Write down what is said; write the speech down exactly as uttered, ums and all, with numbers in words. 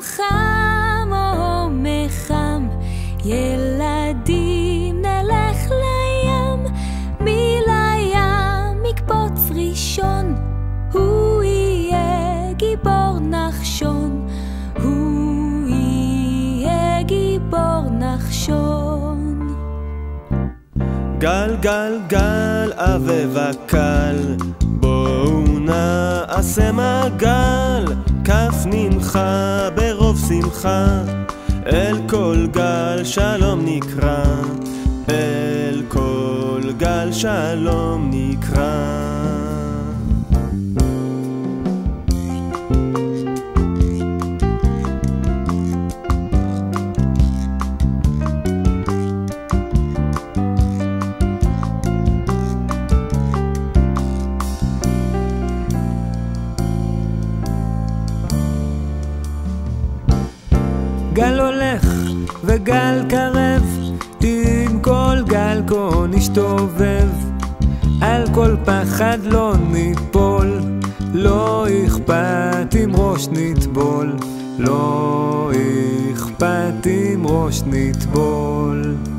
חם או מחם, ילדים נלך לים, מי לים יקפוץ ראשון, הוא יהיה גיבור נחשון, הוא יהיה גיבור נחשון. גל גל גל עבה וקל, בואו נעשה מעגל, כף נמחה ברוב שמחה, אל כל גל שלום נקרא, אל כל גל שלום נקרא. גל הולך וגל קרב, עם כל גל כה נשתובב, על כל פחד לא ניפול, לא אכפת אם ראש נטבול, לא אכפת אם ראש נטבול.